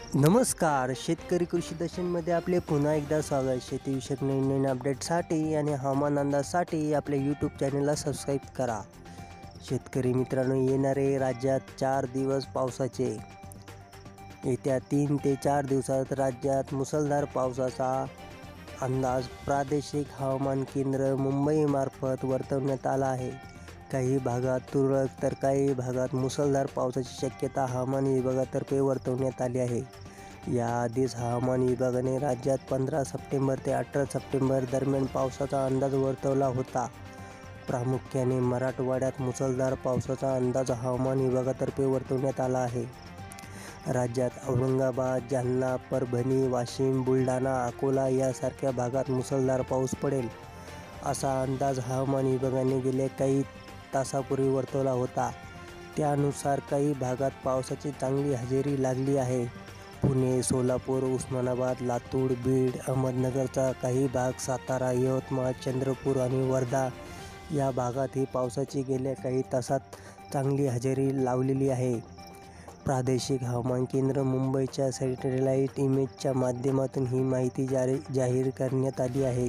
नमस्कार, शेतकरी कृषी दर्शनमध्ये आपले पुन्हा एकदा स्वागत. शेतीविषयक नवीन अपडेटसाठी आणि हवामान अंदाजासाठी आपल्या यूट्यूब चॅनलला सबस्क्राईब करा. शेतकरी मित्रांनो, येणारे राज्यात 4 दिवस पावसाचे. येत्या 3 ते 4 दिवसात राज्यात मुसळधार पावसाचा अंदाज प्रादेशिक हवामान केंद्र मुंबईमार्फत वर्तवण्यात आला आहे. काही भागात तुरळक तर काही भागात मुसळधार पावसाची शक्यता हवामान विभागातर्फे वर्तवण्यात आली आहे. याआधीच हवामान विभागाने राज्यात 15 सप्टेंबर ते 18 सप्टेंबर दरम्यान पावसाचा अंदाज वर्तवला होता. प्रामुख्याने मराठवाड्यात मुसळधार पावसाचा अंदाज हवामान विभागातर्फे वर्तवण्यात आला आहे. राज्यात औरंगाबाद, जालना, परभणी, वाशिम, बुलढाणा, अकोला यासारख्या भागात मुसळधार पाऊस पडेल असा अंदाज हवामान विभागाने गेल्या काही तासापूर्वी वर्तवला होता. त्यानुसार काही भागात पावसाची चांगली हजेरी लागली आहे. पुणे, सोलापूर, उस्मानाबाद, लातूर, बीड, अहमदनगरचा काही भाग, सातारा, यवतमाळ, चंद्रपूर आणि वर्धा या भागातही पावसाची गेल्या काही तासात चांगली हजेरी लावलेली आहे. प्रादेशिक हवामान केंद्र मुंबईच्या सॅटेलाईट इमेजच्या माध्यमातून ही माहिती जाहीर करण्यात आली आहे.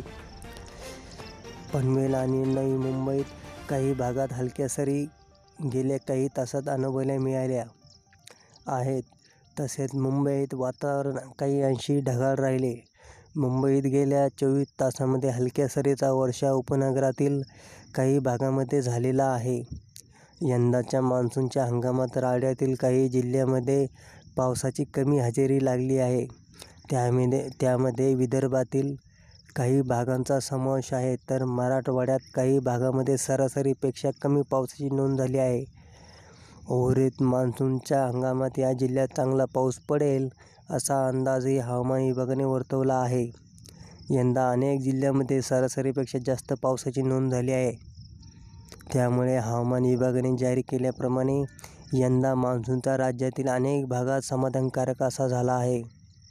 पनवेल आणि नवी मुंबईत काही भागात हलक्या सरी गेल्या काही तासात अनुभवायला मिळाल्या आहेत. तसेच मुंबईत वातावरण काही अंशी ढगाळ राहिले. मुंबईत गेल्या 24 तासांमध्ये हलक्या सरीचा वर्षाव उपनगरातील काही भागांमध्ये झालेला आहे. यंदाच्या मान्सूनच्या हंगामात राज्यातील काही जिल्ह्यांमध्ये पावसाची कमी हजेरी लागली आहे. त्यामध्ये विदर्भातील काही भागांचा समावेश आहे, तर मराठवाड्यात काही भागांमध्ये सरासरीपेक्षा कमी पावसाची नोंद झाली आहे. उर्वरित मान्सूनच्या हंगामात या जिल्ह्यात चांगला पाऊस पडेल असा अंदाजही हवामान विभागाने वर्तवला आहे. यंदा अनेक जिल्ह्यांमध्ये सरासरीपेक्षा जास्त पावसाची नोंद झाली आहे. त्यामुळे हवामान विभागाने जाहीर केल्याप्रमाणे यंदा मान्सूनचा राज्यातील अनेक भागात समाधानकारक असा झाला आहे.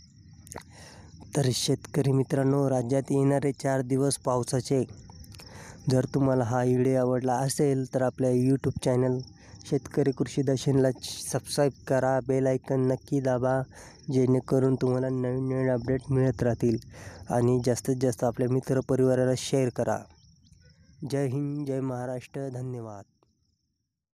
तर शेतकरी मित्रांनो, राज्यात येणारे 4 दिवस पावसाचे. जर तुम्हाला हा व्हिडिओ आवडला असेल तर आपल्या यूट्यूब चॅनल शेतकरी कृषी दर्शनला सबस्क्राईब करा, बेल आयकन नक्की दाबा, जेणेकरून तुम्हाला नवीन अपडेट मिळत राहतील. आणि जास्तीत जास्त आपल्या मित्रपरिवाराला शेअर करा. जय हिंद, जय महाराष्ट्र, धन्यवाद.